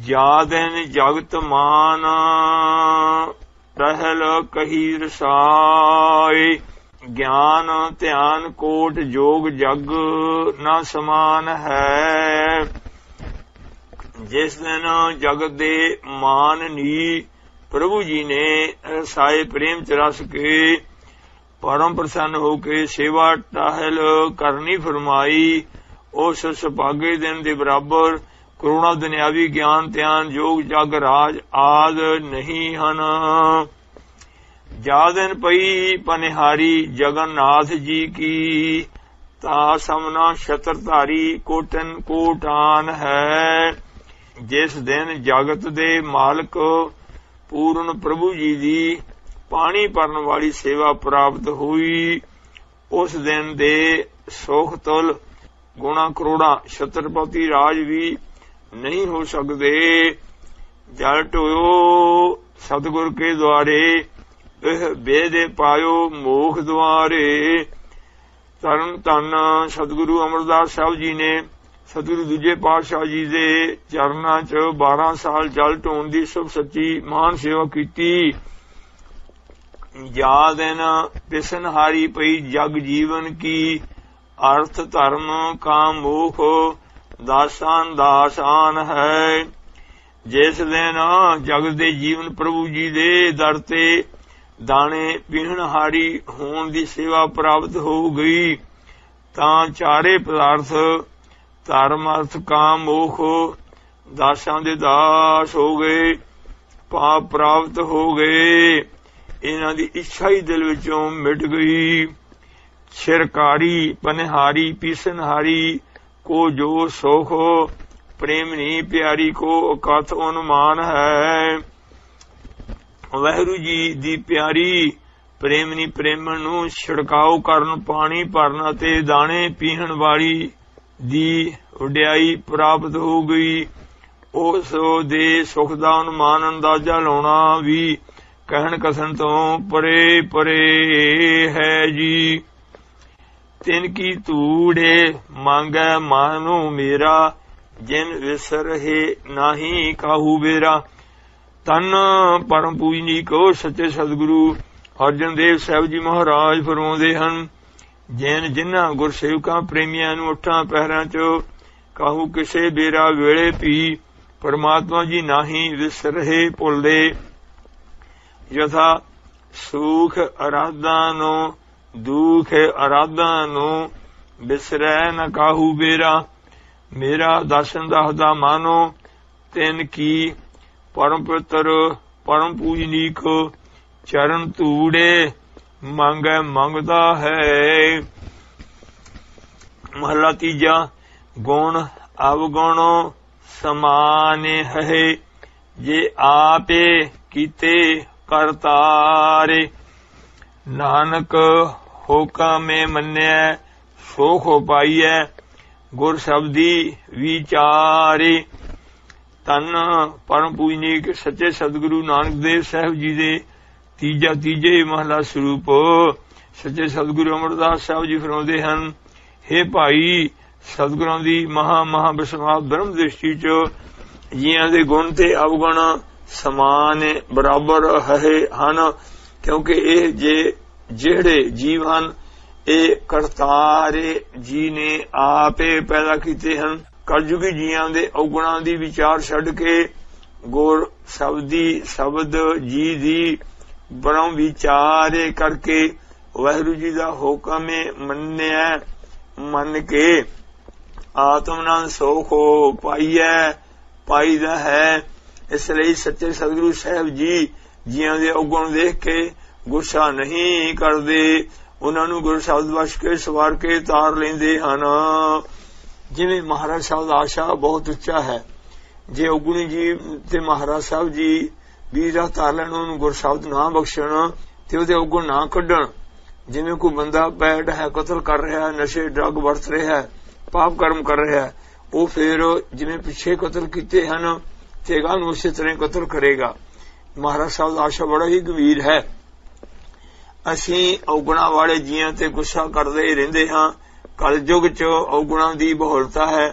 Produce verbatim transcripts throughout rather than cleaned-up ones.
जादन जगत मान टहल कही रसाय। ज्ञान ध्यान कोट जोग जग न समान है। जिस दिन जगत दे मान नी प्रभु जी ने रसाए प्रेम च रस के परम प्रसन्न होके सेवा टहल करनी फरमाई। उस सुभागे दिन दे बराबर करोड़ा दुनियावी ज्ञान ध्यान जोग जग राज आद नहीं हन। जादन पई पनिहारी जगन्नाथ जी की ता समना छत्रधारी कोटन कोटान है। जिस दिन जगत दे मालक पूर्ण प्रभु जी दी पानी भरन वाली सेवा प्राप्त हुई, उस दिन दे सुख तुल गुणा करोड़ा छत्रपति राज भी नहीं हो सकते। जल टोयो सतगुर के द्वारे बेद पायो मोख द्वारे। तरन तन सतगुरु अमरदास साहब जी ने सतगुरु दूजे पातशाह जी दे चरना च बारह साल जल ढोण दी शुभ सच्ची महान सेवा कीती। जा दिन पिसनहारी पई जग जीवन की अर्थ धर्म काम मोख दासान दासान है। जिस दिन जग दे जीवन प्रभु जी दे दर ते दाने पीहणहारी होण दी सेवा प्राप्त हो गई, तां चारे पदार्थ धर्म अर्थ काम मोख दासां दे दास हो गए, पाप प्राप्त हो गए। इन्हां दी इच्छा ही दिल विचों मिट गई। छिरकारी पनिहारी पीसनहारी को जो सुख प्रेमनी प्यारी को कथ अनुमान है। वाहिगुरू जी दी प्यारी प्रेमनी प्रेमन नूं छिड़काव करन पानी भरन अते दाणे पीहण वाली दी वडियाई प्राप्त हो गई। उस दे सुख दा अनुमान अंदाजा लाउणा भी कहण कथन तो परे परे है जी। तिनकी धूड़े मांगै मानो मेरा, जिन विसरहे नाही काहू बेरा। तन परम पूजनीक सच्चे सतगुरु अर्जन देव साहब जी महाराज फरमाउंदे हन, जिन जिन्हां गुरसेवकां प्रेमियां नूं अठां पहरां च काहू किसे बेरा वेले भी परमात्मा जी नाही विसरहे भुलदे। यथा सुख अराधा नो दुख अराधा नो बिसरै न काहू बेरा। मेरा दर्शन दसदा मानो तिन की परम पवित्र परम पूजनीक चरण धूड़े मांगै मंगदा है। महला तीजा गुण अवगुण समान है, जे आपे कीते करतारे। नानक हुकम में मन्नै सुख पाइयै, गुर शब्दी विचारे। तन परम पूजनीक सच्चे सतगुरु नानक देव साहब जी दे तीजा तीजे महला स्वरूप सच्चे सतगुरु अमरदास साहब जी फरमाउंदे हन, हे भाई सतगुरां दी महा महा विस्मात ब्रह्म दृष्टि च जियां दे गुण ते अवगुण समान बराबर है हन, क्योंकि ये जे जेड़े जीव हन ये करतारे जी ने आपे पैदा कीते हन। कलयुगी जियां दे अवगुणां दी विचार छड़ के गुर शब्दी शब्द जी दी ब्रह्म विचारे करके वाहिगुरू जी दा हुक्म मन्निया मन के आत्मनान सुख पाइयै पाईदा है। इसलिए सच्चे सतगुरु साहब जी जियां दे अवगुण देख के गुस्सा नहीं करदे, उन्हां नूं गुरु शब्द वश के सवार के तार लेंदे हन। जिवें महाराज साहब दा आशा बहुत उच्चा है, जे अवगुणी जी ते महाराज साहब जी भी राह तार लैण, उन्होंने गुर शब्द ना बख्शण ते उहदे अवगुण ना कढण। जिवें कोई बंदा बैठ है कतल कर रहा है, नशे ड्रग वरत रहा है, पाप कर्म कर रहा है, वो फिर जिवें पिछे कतल कीते हन ते अगां नूं उसे तरह कतल करेगा। महाराज साहब दा आशा बड़ा ही गंभीर है। असीं अवगुणा वाले जियां ते गुस्सा करदे रहिंदे हां। कलयुग च अवगुणा दी बहुलता है,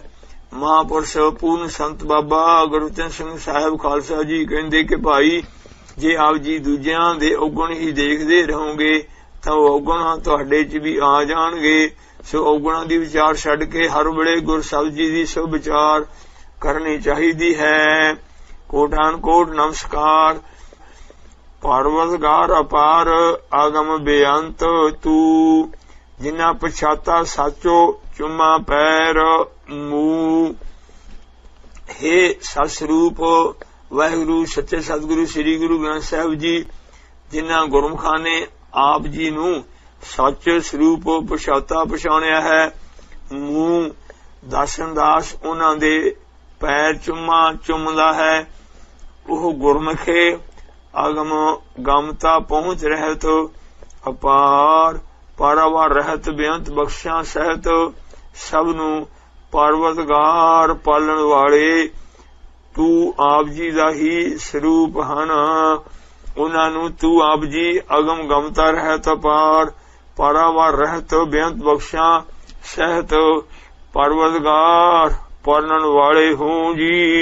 महापुरुष पूर्ण संत बाबा गुरबचन सिंह साहब खालसा जी कहते कि भाई जे आप जी दूजियां दे औगुण ही देखते रहोगे तो औगुण तुहाडे च भी आ जाणगे। सो औगुणा दी विचार छड्ड के हर वेले गुर साहिब जी दी शुभ विचार करनी चाहिदी है। कोटान कोट नमस्कार। परवरदिगार अपार आगम बेअंत तू जिन्ना पछाता साचो चुमा पैर मूह। हे सतस्वरूप वाहिगुरु सच्चे सतगुरु श्री गुरु ग्रंथ साहिब जी जिन्ना गुरमुखां ने आप जी नूं सच स्वरूप पछाता पछाणिया है। मूह दर्शन दास उन्हां दे पैर चुम्मा चुमदा है। ओह गुरमुखे आगम गमता पहुंच रहत अपार पारावार रहत बेअंत बख्शा सहत सब नूं परवरदिगार पालण वाले तू आप जी दा ही स्वरूप हन। उन्हां नूं तू आप जी अगम गमता रहत अपार पारावार रहत बेअंत बख्शा सहत परवरदिगार पालण वाले हों जी।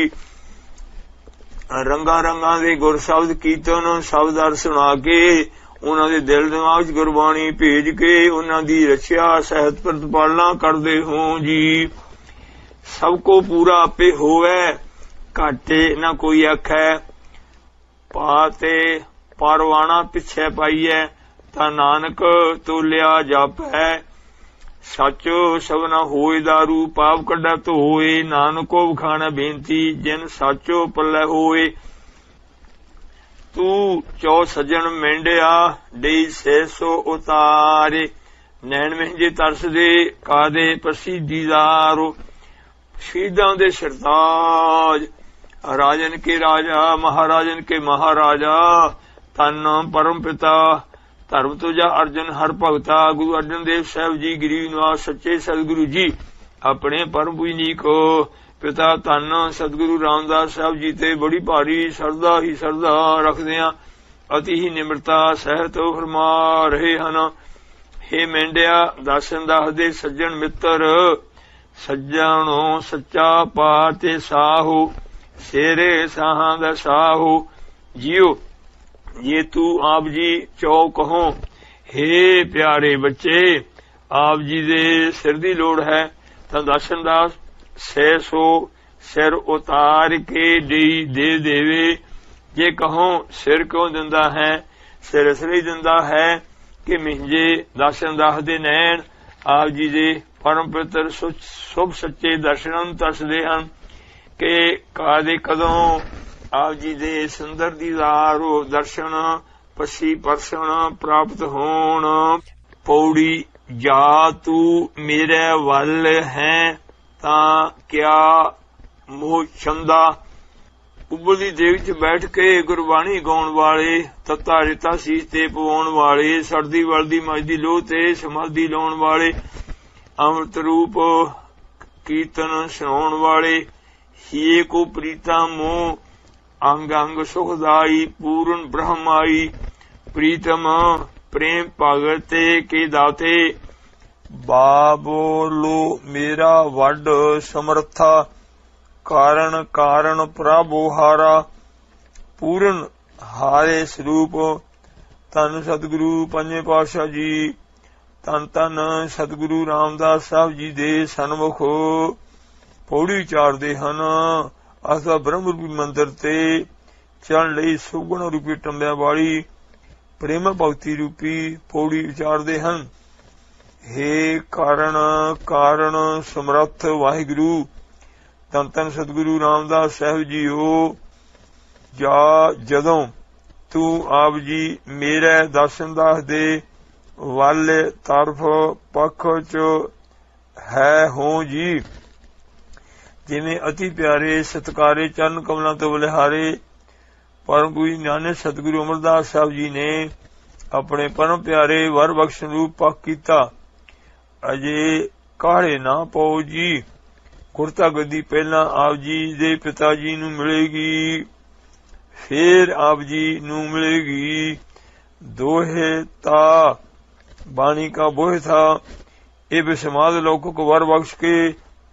रंगा रंगा दे गुर शब्द कीर्तन शब्द अर्थ सुना के उन्हां दे दिल दिमाग च गुरबाणी भेज के उन्हां दी रक्षा सहत प्रतिपालना करदे हों जी। सबको पूरा आपे होवे घाटे ना कोई आखे पाते परवाना पिछे पाईए ता नानक तोलिया जापै। सचो सबना होए दारू पाप कड्डा तो होए नानको वखाना बेनती जिन साचो पल्ले होए। तू चौ सजन मेंढिया डेई सै सो उतारे नैन महंजे तरस दे कादे प्रसिद्धीदारो। शहीदां दे सरताज राजन के राजा महाराजन के महाराजा तन परम पिता धर्म तुझा अर्जन हर भगता। गुरु अर्जन देव साहब जी गरीब निवास सच्चे सतगुरु जी अपने परम पूजनी को पिता धन सतगुरु रामदास साहब जी ते बड़ी भारी श्रद्धा ही श्रद्धा रखदियां अति ही निमरता सहत फरमा रहे हन। हे मेंढिया दर्शन दास दे सज्जन मित्र सज्जनो सच्चा पाते साहू शेरे साहां दा साहू जियो। ये तू आप जी चौ कहो हे प्यारे बच्चे आप जी दे सिर दी लोड़ है तां दर्शन दास सै सो सिर उतार के देई दे देवे। जे कहो सिर क्यों दिंदा है सिर इसलिए दिंदा है कि मिंजे दर्शन दास दे नैन आप जी दे परम पवित्र शुभ सच्चे दर्शन तरसदे हन के कादे कदों आप जी दे सुंदर दीदारो दर्शन पसी परसन प्राप्त होण। पौड़ी जा तू मेरे वल है तां क्या मोह छंदा। उबलदी देग च बैठ के गुरबाणी गाउण वाले तत्ता रिता सीस ते पवाउण वाले सड़दी वलदी मजदी लोह ते समाधि लाउण वाले अमृत रूप कीर्तन सुनाउण वाले हिए को प्रीता मोह अंग अंग सुखदाई पूर्ण ब्रह्माई प्रीतम प्रेम भगते के दाते। बाबोलो मेरा वड समर्था कारण कारण प्रभु हारा पूर्ण हारे स्वरूप। धन सतगुरु पंजे पातशाह जी धन धन सतगुरु रामदास साहब जी दे सन्मुख पौड़ी चारदे हन। असा ब्रह्म रूपी मंदिर ते चढ़न लई सुगुण रूपी टंबिया वाली प्रेम भगती रूपी पौड़ी विचारदे हन। हे कारण कारण समर्थ वाहिगुरु धन धन सतगुरु रामदास साहब जी हो। जा जदों तू आप जी मेरे दर्शन दास दे वाले तरफ पक्ष च है हो जी। जिमें अति प्यारे सत्कारे चरण कमलों तो बलिहारे परम पूज्य नानक सतगुरु अमरदास साहब जी ने अपने परम प्यारे वर बख्शन रूप पक कीता। अजे काढ़े ना पाओ जी गुरता गद्दी पहला आप जी दे पिता जी नू मिलेगी फिर आप जी नू मिलेगी। दोहे ता बाणी का बोह था ए बेसमाद लोकों को वर बख्श के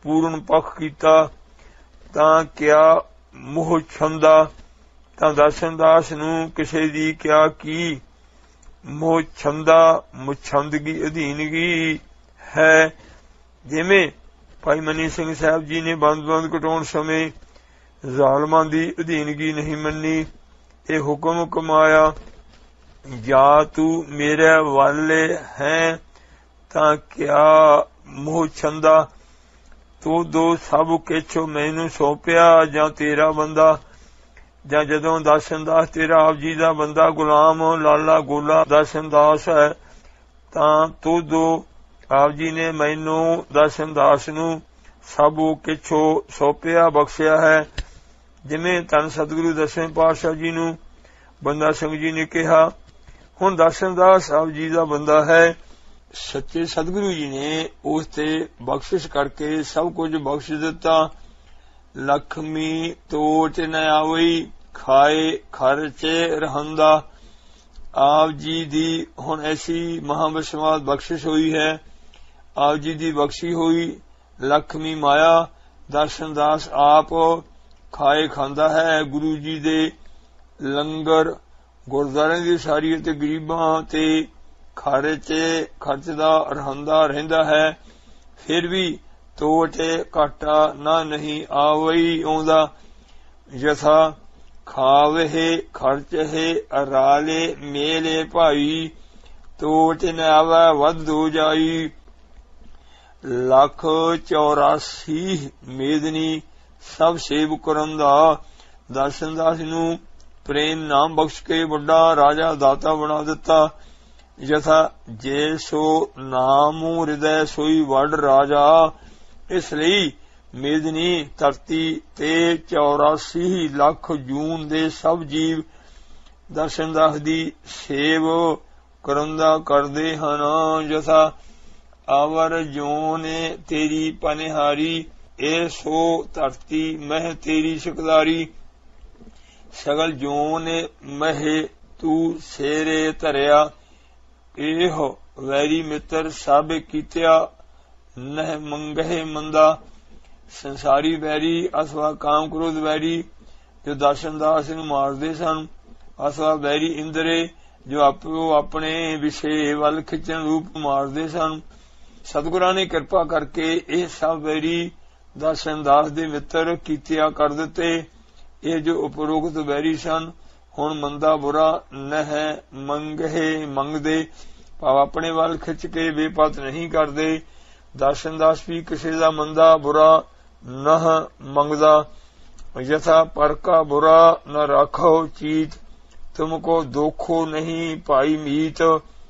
पूर्ण पख कीता तां क्या मोह छंदा, तां दर्शन दास नूं किसे दी क्या की मोह छंदा मुछंदगी अधीनगी है। जिवें भाई मनी सिंह साहब जी ने बंद बंद कटाउण समय ਜ਼ਾਲਮਾਂ ਦੀ ਅਧੀਨਗੀ नहीं मन्नी, ये हुक्म कमाया जा तू मेरे वाले है तां क्या मोह छंदा, तू दो सब किछ मैनू सौंपिया जां तेरा बंदा। जां जदों दर्शन दास तेरा आप जी दा बंदा गुलाम लाला गोला दर्शन दास है, तां तू दो आप जी ने मैनू दर्शन दास नू सब किछ सौंपिया बख्शिया है। जिवें धन सतगुरु दसवें पातशाह जी नू बंदा सिंह जी ने कहा, हुण दर्शन दास आप जी दा बंदा है। सच्चे सतगुरु जी ने उस ते बख्शिश करके सब कुछ बख्श दिता। लक्ष्मी तोट न आवई खाए खर्चे रहंदा, आप जी दी हुण ऐसी महाबशमात बख्शिश हुई है। आप जी दी बख्शी हुई लक्ष्मी माया दर्शन दास आप खाए खांदा है। गुरु जी दे लंगर गुरद्वारे दी सारी ते गरीबां ते खर्चे खर्चदा रहंदा रहिंदा है, फिर भी तोटे घाटा ना नहीं आवई आउंदा। यथा खावे खर्च है अराले मेले भाई, तोट न आवे वध दो जाई। लख चौरासी मेदनी सब सेव करंदा, दर्शन दास नू प्रेम नाम बख्श के बड़ा राजा दाता बना दिता। यथा जे सो नामू हृदय सोई वड राजा, इसलिए मेदनी धरती ते चौरासी लख जून दे सब जीव दर्शन दास दी सेव करंदा करदे हन। यथा आवर जो ने तेरी पनिहारी, ए सो धरती मह तेरी शकदारी। सगल जोन मह तू सेरे धरिया, एह वैरी मित्र सब कीतिया नह मंगहे मंदा। संसारी वैरी अथवा काम क्रोध वैरी जो दर्शन दास नूं मारदे सन, अथवा वैरी इंद्रे जो आपो अपने विषे वल खिचण रूप मारदे सन, सतगुरां ने किरपा करके यह सब वैरी दर्शन दास दे मित्र कीतिया कर दिते। ये जो उपरोक्त वैरी सन हुण मंदा बुरा नह मंगहे मंगदे, भाव अपने वाल खिच के बेपत नहीं करदे। दर्शन दास भी किसी दा मंदा बुरा नह मंगदा। यथा पर का बुरा न राखो चीत, तुमको दोखो नहीं पाई मीत।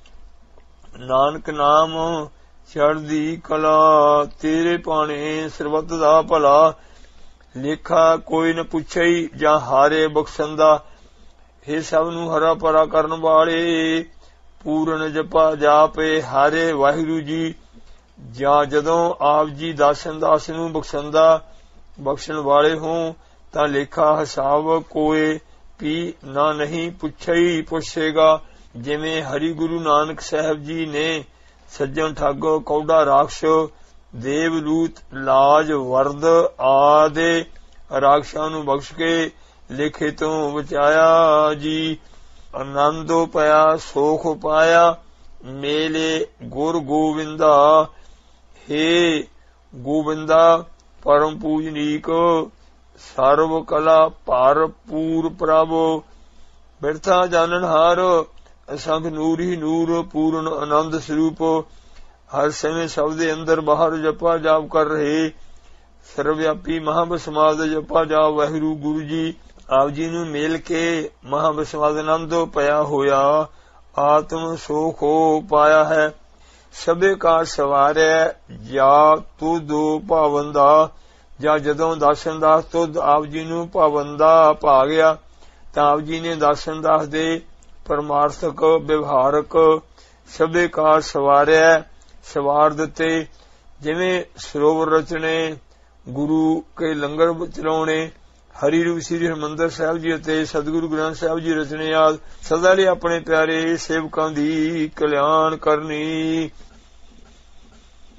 नानक नाम चढ़दी कला, तेरे पाने सरबत दा भला। लेखा कोई न पुछई जां हारे बख्शंदा, हे सब नूं हरा भरा करन वाले। पूर्ण जपा जापे हारे वाहिगुरू जी, जां जदों आप जी दर्शन दास नूं बख्शंदा बख्शण वाले हों, तां लेखा हिसाब कोई भी ना नहीं पुछई पुछेगा। जिवें हरि गुरु नानक साहब जी ने सज्जन ठग कौड़ा राक्ष देवलूत लाज वरद आदि राक्षां नूं बख्श के लेखे तो बचाया जी। आनंद पाया सोख पाया मेले गुर गोविंदा, हे गोविंदा परम पूजनीक सर्व कला भरपूर प्रभ। बिरथा जाननहार असंख नूर ही नूर पूर्ण आनंद स्वरूप, हर समय सबदे अंदर बाहर जपा जाप कर रहे सर्वव्यापी महाबसमाद जपा जाप वाहिगुरू गुरु जी आप जी नूं मेल के महाबसमाद आनंद पया होया आत्म सोख हो पाया है। सबे का सवारे जा तुद भावंदा, जा जदों दर्शन दास तुद आप जी नूं भावंदा पा गया, तां आप जी ने दर्शन दास दे परमार्थक व्यवहारक सबे का सवारिया सवार दिते। जिवें सरोवर रचने गुरु के लंगर चलाने हरि रूप श्री हरमंदर साहब जी अते सतगुरु ग्रंथ साहब जी रचने आदि सदा लिए अपने प्यारे सेवकां दी कल्याण करनी।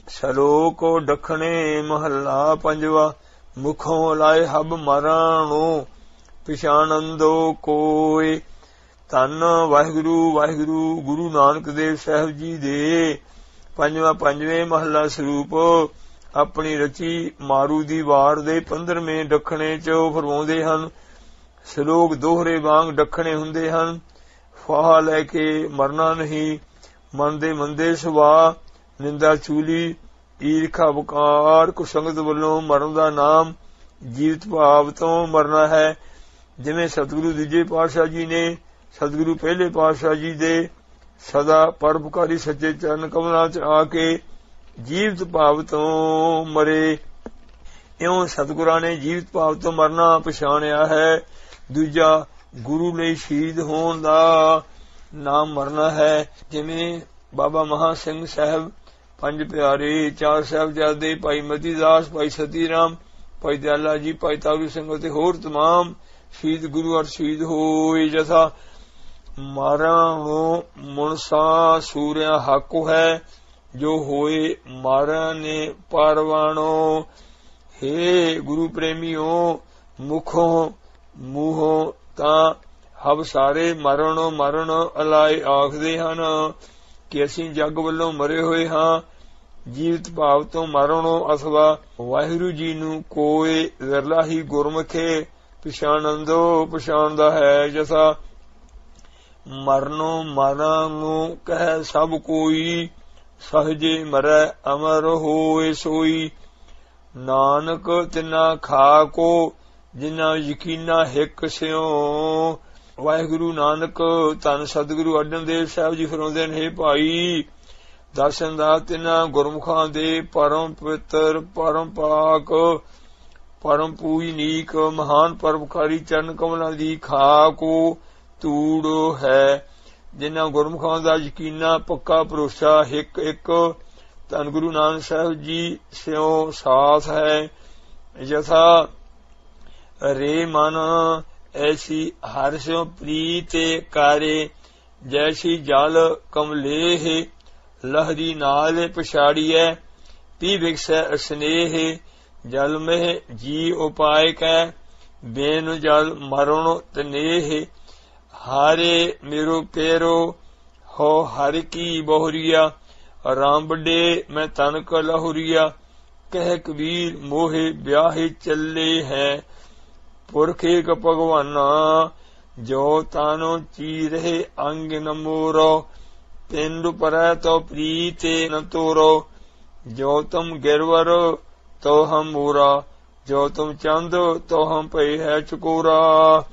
ਸਲੋਕ ਦੱਖਣੇ ਮਹੱਲਾ ਪੰਜਵਾ। ਮੁਖੋਂ ਲਾਏ ਹਬ ਮਰਾਣੋ ਪਛਾਣੰਦੋ ਕੋਇ। ਧੰਨ ਵਾਹਿਗੁਰੂ ਵਾਹਿਗੁਰੂ ਗੁਰੂ ਨਾਨਕ ਦੇਵ ਸਾਹਿਬ ਜੀ ਦੇ ਪੰਜਵਾਂ ਪੰਜਵੇਂ ਮਹੱਲਾ ਸਰੂਪ ਆਪਣੀ ਰਚੀ ਮਾਰੂ ਦੀ ਵਾਰ ਦੇ ਪੰਦਰਵੇਂ ਦੱਖਣੇ ਚ ਫਰਮਾਉਂਦੇ ਹਨ। ਸਲੋਕ ਦੋਹਰੇ ਵਾਂਗ ਦੱਖਣੇ ਹੁੰਦੇ ਹਨ। ਫਾਹਾ ਲੈ ਕੇ ਮਰਨਾ ਨਹੀਂ, ਮਨ ਦੇ ਮੰਦੇ ਸੁਭਾਅ, ਨਿੰਦਾ ਚੂਲੀ, ਈਰਖਾ ਵਕਾਰ, ਕੁਸੰਗਤ ਵੱਲੋਂ ਮਰਨ ਦਾ ਨਾਮ ਜੀਵਤ ਭਾਵ ਤੋਂ ਮਰਨਾ ਹੈ। ਜਿਵੇਂ ਸਤਿਗੁਰੂ ਦੂਜੇ ਪਾਤਸ਼ਾਹ ਜੀ ਨੇ ਸਤਿਗੁਰੂ ਪਹਿਲੇ ਪਾਤਸ਼ਾਹ ਜੀ ਦੇ ਸਦਾ ਪਰਉਪਕਾਰੀ ਸੱਚੇ ਚਰਨ ਕਮਲਾਂ ਚ ਆ ਕੇ ਜੀਵਤ ਭਾਵ ਤੋਂ ਮਰੇ, ਇਉਂ ਸਤਿਗੁਰਾਂ ਨੇ ਜੀਵਤ ਭਾਵ ਤੋਂ ਮਰਨਾ ਪਛਾਣਿਆ ਹੈ। ਦੂਜਾ ਗੁਰੂ ਲਈ ਸ਼ਹੀਦ ਹੋਣ ਦਾ ਨਾਮ ਮਰਨਾ ਹੈ। ਜਿਵੇਂ ਬਾਬਾ ਮਹਾ ਸਿੰਘ ਸਾਹਿਬ, ਪੰਜ ਪਿਆਰੇ, ਚਾਰ ਸਾਹਿਬਜ਼ਾਦੇ, ਭਾਈ ਮਤੀ ਦਾਸ, ਭਾਈ ਸਤੀ ਰਾਮ, ਭਾਈ ਦਿਆਲਾ ਜੀ, ਭਾਈ ਤਾਰੂ ਸਿੰਘ ਅਤੇ ਹੋਰ ਤਮਾਮ ਸ਼ਹੀਦ ਗੁਰੂ ਅਰ ਸ਼ਹੀਦ ਹੋਏ। ਜਥਾ ਮਾਰਾਂ ਮੁਨਸਾ ਸੂਰਿਆ ਹਾਕੋ ਹੈ, ਜੋ ਹੋਏ ਮਾਰਾਂ ਨੇ ਪਰਵਾਣੋ। ਹੇ ਗੁਰੂ ਪ੍ਰੇਮੀਓ, ਮੁਖੋਂ ਮੂੰਹੋਂ ਤਾਂ ਹਬ ਸਾਰੇ ਮਰਨੋਂ ਮਰਨ ਅਲਾਏ ਆਖਦੇ ਹਨ ਕਿ ਅਸੀਂ ਜੱਗ ਵੱਲੋਂ ਮਰੇ ਹੋਏ ਹਾਂ। ਜੀਵਤ ਭਾਵ ਤੋਂ ਮਰਨੋਂ ਅਥਵਾ ਵਾਹਿਗੁਰੂ ਜੀ ਨੂੰ ਕੋਈ ਵਿਰਲਾ ਹੀ ਗੁਰਮੁਖੇ ਪਛਾਣੰਦੋ ਪਛਾਣਦਾ ਹੈ। ਜਸਾ ਮਰਨੋਂ ਮਰਾਂ ਨੂੰ ਕਹਿ ਸਭ ਕੋਈ, ਸਹਜੇ ਮਰੈ ਅਮਰ ਹੋਏ ਸੋਈ। ਨਾਨਕ ਤਿਨਾ ਖਾ ਕੋ ਜਿਨਾ ਯਕੀਨਾ ਹਿੱਕ ਸਿਓ। ਵਾਹਿਗੁਰੂ ਨਾਨਕ ਧੰਨ ਸਤਿਗੁਰੂ ਅਰਜਨ ਦੇਵ ਸਾਹਿਬ ਜੀ ਫਰਮਾਉਂਦੇ ਨੇ, ਭਾਈ ਦਰਸ਼ਨ ਦਾ ਤਿੰਨਾਂ ਗੁਰਮੁਖਾਂ ਦੇ ਪਰਮ ਪਵਿੱਤਰ, ਪਰਮ ਪਾਕ, ਪਰਮ ਪੂਜਨੀਕ, ਮਹਾਨ ਪਰਉਪਕਾਰੀ ਚਰਨ ਕਮਲਾਂ ਦੀ ਖਾਕੋ ਧੂੜ ਹੈ। ਜਿਨ੍ਹਾਂ ਗੁਰਮੁਖਾਂ ਦਾ ਯਕੀਨਾ ਪੱਕਾ ਭਰੋਸਾ ਹਿੱਕ ਇੱਕ ਧੰਨ ਗੁਰੂ ਨਾਨਕ ਸਾਹਿਬ ਜੀ ਸਿਓ ਸਾਥ ਹੈ। ਜਥਾ ਰੇ ਮਨ ਐਸੀ ਹਰਿ ਸਿਉ ਪ੍ਰੀਤ ਕਾਰੇ, ਜੈਸੀ ਜਲ ਕਮਲੇਹ ਲਹਰੀ ਨਾਲ ਪਛਾੜੀਐ। ਪੀ ਵਿਕਸੈ ਸਨੇਹ ਜਲ ਮਹਿ ਜੀ ਉਪਾਇ ਕੈ, ਬੇਨ ਜਲ ਮਰਨ ਤਨੇਹ। ਹਾਰੇ ਮੇਰੋ ਪੇਰੋ ਹੋ ਹਰਿ ਕੀ ਬਹੁਰੀਆ, ਰਾਮ ਵੱਡੇ ਮੈਂ ਤਨਕ ਲਹੁਰੀਆ। ਕਹਿ ਕਬੀਰ ਮੋਹੇ ਵਿਆਹੇ ਚੱਲੇ ਹੈ, ਪੁਰਖ ਏਕ ਭਗਵਾਨਾ, ਜੋ ਤਾਨੋ ਚੀ ਰਹੇ ਅੰਗ ਨ ਮੋਰੋ। ਪਿੰਡ ਪਰੈ ਤੋ ਪ੍ਰੀਤੇ ਨ ਤੋਰੋ, ਜੋ ਤੁਮ ਗਿਰਵਰ ਤੋ ਹਮ ਮੂਰਾ, ਜੋ ਤੁਮ ਚੰਦ ਤੋ ਹਮ ਭਏ ਹੈ ਚਕੋਰਾ।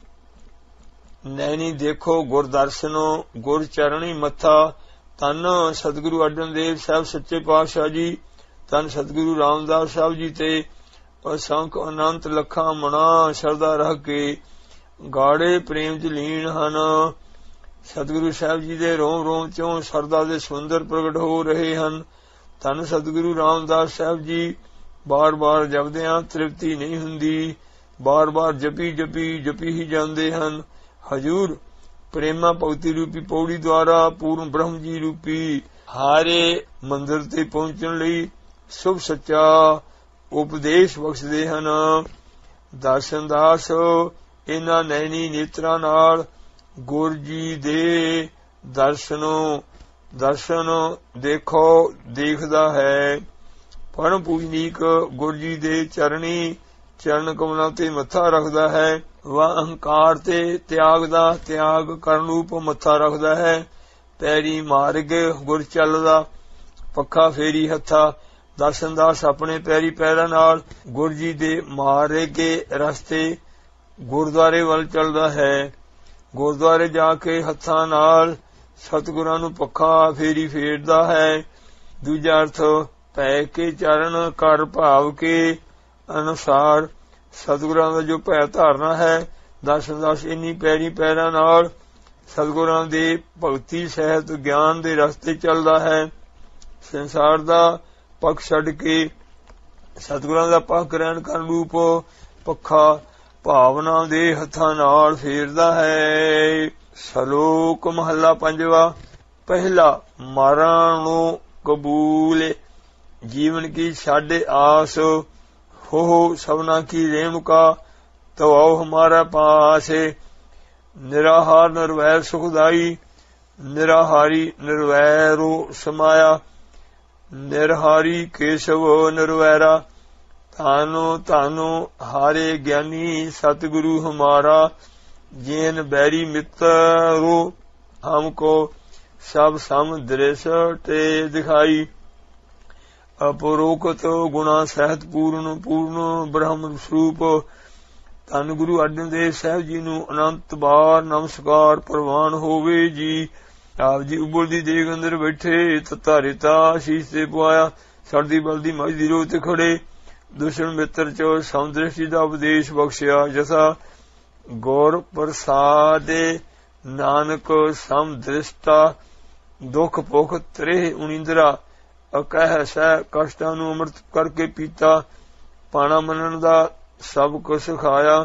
ਨੈਣੀ ਦੇਖੋ ਗੁਰ ਦਰਸ਼ਨੋ, ਗੁਰ ਚਰਣੀ ਮੱਥਾ। ਧੰਨ ਸਤਿਗੁਰੂ ਅਰਜਨ ਦੇਵ ਸਾਹਿਬ ਸੱਚੇ ਪਾਤਸ਼ਾਹ ਜੀ, ਧੰਨ ਸਤਿਗੁਰੂ ਰਾਮਦਾਸ ਸਾਹਿਬ ਜੀ ਤੇ ਅਸੰਖ ਅਨੰਤ ਲੱਖਾਂ ਮਣਾ ਸ਼ਰਧਾ ਰੱਖ ਕੇ ਗਾੜੇ ਪ੍ਰੇਮ ਚ ਲੀਨ ਹਨ। ਸਤਿਗੁਰੂ ਸਾਹਿਬ ਜੀ ਦੇ ਰੋਮ ਰੋਮ ਚੋਂ ਸ਼ਰਧਾ ਦੇ ਸੁੰਦਰ ਪ੍ਰਗਟ ਹੋ ਰਹੇ ਹਨ। ਧੰਨ ਸਤਿਗੁਰੂ ਰਾਮਦਾਸ ਸਾਹਿਬ ਜੀ ਬਾਰ ਬਾਰ ਜਪਦਿਆਂ ਤ੍ਰਿਪਤੀ ਨਹੀਂ ਹੁੰਦੀ, ਬਾਰ ਬਾਰ ਜਪੀ ਜਪੀ ਜਪੀ ਹੀ ਜਾਂਦੇ ਹਨ। ਹਜੂਰ ਪ੍ਰੇਮਾ ਭਗਤੀ ਰੂਪੀ ਪੌੜੀ ਦੁਆਰਾ ਪੂਰਨ ਬ੍ਰਹਮ ਜੀ ਰੂਪੀ ਹਾਰੇ ਮੰਦਰ ਤੇ ਪਹੁੰਚਣ ਲਈ ਸੁਭ ਸੱਚਾ ਉਪਦੇਸ਼ ਬਖਸ਼ਦੇ ਹਨ। ਦਰਸ਼ਨ ਦਾਸ ਇਹਨਾਂ ਨੈਣੀ ਨੇਤਰਾਂ ਨਾਲ ਗੁਰ ਜੀ ਦੇ ਦਰਸ਼ਨੋਂ ਦਰਸ਼ਨ ਦੇਖੋ ਦੇਖਦਾ ਹੈ। ਪਰਮ ਪੂਜਨੀਕ ਗੁਰ ਜੀ ਦੇ ਚਰਣੀ ਚਰਨ ਕਮਲਾਂ ਤੇ ਮੱਥਾ ਰੱਖਦਾ ਹੈ। ਵਾ ਅਹੰਕਾਰ ਤੇ ਤਿਆਗ ਦਾ ਤਿਆਗ ਕਰਨ ਰੂਪ ਮੱਥਾ ਰੱਖਦਾ ਹੈ। ਪੈਰੀ ਮਾਰਗ ਗੁਰ ਚੱਲਦਾ, ਪੱਖਾ ਫੇਰੀ ਹੱਥਾ। ਦਰਸ਼ਨ ਦਾਸ ਆਪਣੇ ਪੈਰੀ ਪੈਰਾਂ ਨਾਲ ਗੁਰ ਜੀ ਦੇ ਮਾਰੇ ਕੇ ਰਸਤੇ ਗੁਰਦੁਆਰੇ ਵੱਲ ਚੱਲਦਾ ਹੈ। ਗੁਰਦੁਆਰੇ ਜਾ ਕੇ ਹੱਥਾਂ ਨਾਲ ਸਤਿਗੁਰਾਂ ਨੂੰ ਪੱਖਾ ਫੇਰੀ ਫੇਰਦਾ ਹੈ। ਦੂਜਾ ਅਰਥ ਪੈ ਕੇ ਚਰਨ ਕਰ ਭਾਵ ਕੇ ਅਨੁਸਾਰ ਸਤਿਗੁਰਾਂ ਦਾ ਜੋ ਭੈ ਧਾਰਨਾ ਹੈ। ਦਰਸ਼ਨ ਦਾਸ ਇੰਨੀ ਪੈਰੀ ਪੈਰਾਂ ਨਾਲ ਸਤਿਗੁਰਾਂ ਦੇ ਭਗਤੀ ਸਹਿਤ ਗਿਆਨ ਦੇ ਰਸਤੇ ਚੱਲਦਾ ਹੈ। ਸੰਸਾਰ ਦਾ ਪੱਖ ਛੱਡ ਕੇ ਸਤਿਗੁਰਾਂ ਦਾ ਪੱਖ ਗ੍ਰਹਿਣ ਕਰਨ ਰੂਪ ਪੱਖਾ ਭਾਵਨਾ ਦੇ ਹੱਥਾਂ ਨਾਲ ਫੇਰਦਾ ਹੈ। ਸਲੋਕ ਮਹੱਲਾ ਪੰਜਵਾ। ਪਹਿਲਾ ਮਾਰਾਂ ਨੂੰ ਕਬੂਲ, जीवन की साडे आस, हो हो सबना की रेणुका, तो आओ हमारा पास। निराहार निर्वैर सुखदाई, निराहारी निर्वैरो समाया, निरहारी केशव निर्वैरा, तानो तानो हारे ज्ञानी सतगुरु हमारा, जैन बैरी मित्रो हमको सब सम दृश्य ते दिखाई। अपरोक्त गुणा सहित पूर्ण पूर्ण ब्रह्म स्वरूप, धन गुरु अर्जन देव साहब जी नूं अनंत बार नमस्कार प्रवान होवे जी। आप जी उबलदी देग अंदर बैठे, तत्ता रेता शीश ते पवाया, सड़दी बलदी मझ दी रोह ते खड़े, दुश्मन मित्र चो समदृष्टि दा उपदेश बख्शिया जसा, गौर प्रसादे नानक समदृष्टा, दुख भुख त्रेह उनिंदरा, अकह सह कष्टां नूं अमृत करके पीता, पाना मनन दा सब कुछ सिखाया।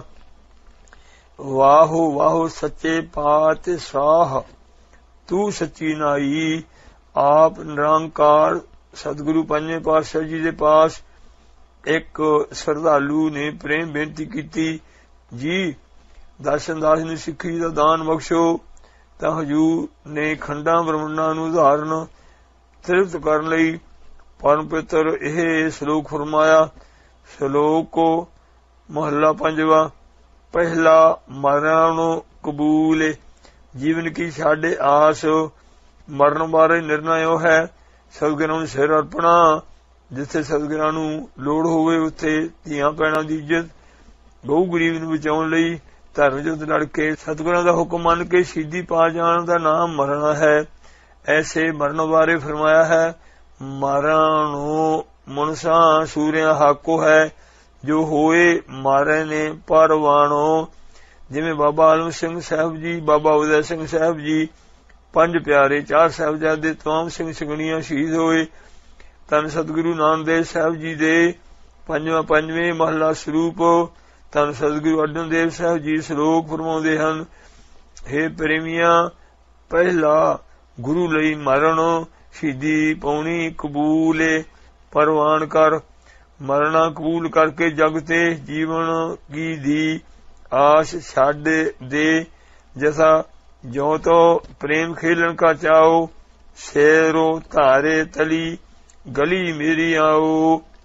वाहो वाहो सच्चे पातशाह, तू सच्ची नाई, आप निरंकार। सतगुरु पंजवें पातशाह जी दे पास एक श्रद्धालु ने प्रेम बेनती की, जी दर्शन दास ने सिक्खी दा दान बख्शो। तां हजूर ने खंडा ब्रह्मंडां नूं धारण तृप्त करन लई परम पितर यह श्लोक फरमाया। श्लोक को महला पंजवा। पहला मरण कबूल, जीवन की साडे आस, मरण बारे निर्णय है। सतगुरां नूं सिर अर्पणा, जिथे सतगुरां नूं लोड़ होवे उत्थे धीआं भैणां दी इज्जत, गऊ गरीब नूं बचाउण लई धर्म युद्ध लड़ के सतगुरां दा हुक्म मन के शहीदी पा जाण दा नाम मरण है। ऐसे मरण बारे फरमाया है, मरणो मनुषा सूर्या हाको है, जो होए मारे ने परवाणो। जिवें बाबा आलम सिंह साहब जी, बाबा उदय सिंह साहब जी, पंज प्यारे चार साहिबजादे तमाम सिंह सिंघणियां शहीद होए। धन सतगुरु नानक देव साहब जी दे पंजवां पंजवें महला स्वरूप धन सतगुरु अर्जन देव साहब जी श्लोक फरमाउंदे हन, हे प्रेमिया, पहला गुरु लई मरण शहीदी पाउणी कबूल परवान कर। मरना कबूल करके जगते जीवन की दी आस छाड़ दे। जैसा जो तो प्रेम खेलन का चाओ, शेरो तारे तली गली मेरी आओ।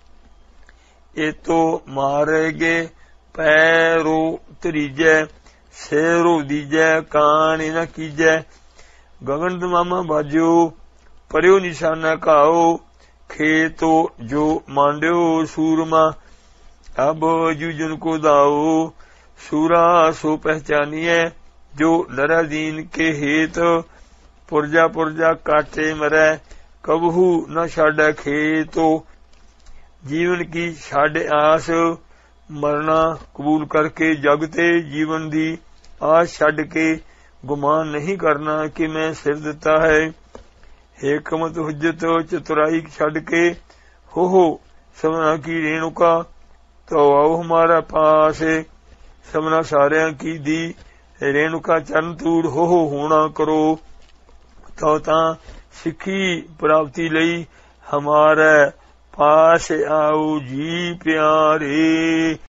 ये तो मारेगे पैरो तरीजै, शेरो दीजै कान न कीजै। गगन दमामा बाजो परयो निशाना काओ, खेतो जो मांड्यो सूरमा अब जुजन को दाओ। सूरा सो पहचानिए जो लरा दीन के हेत, पुरजा पुरजा काटे मरै कबहू न छाड़े खेतो। जीवन की छाड़ आस, मरना कबूल करके जगते जीवन दी आस छड़ के गुमान नहीं करना कि मैं सिर दिता है। हिकमत हुज्जत चतुराई छड़ के हो हो सबना की रेणुका, तो आओ हमारा पास। सबना सारिया की दी रेणुका चरण तूड़ हो हो होना करो, तो ता सिखी प्राप्ति लई हमारे पास आओ जी प्यारे।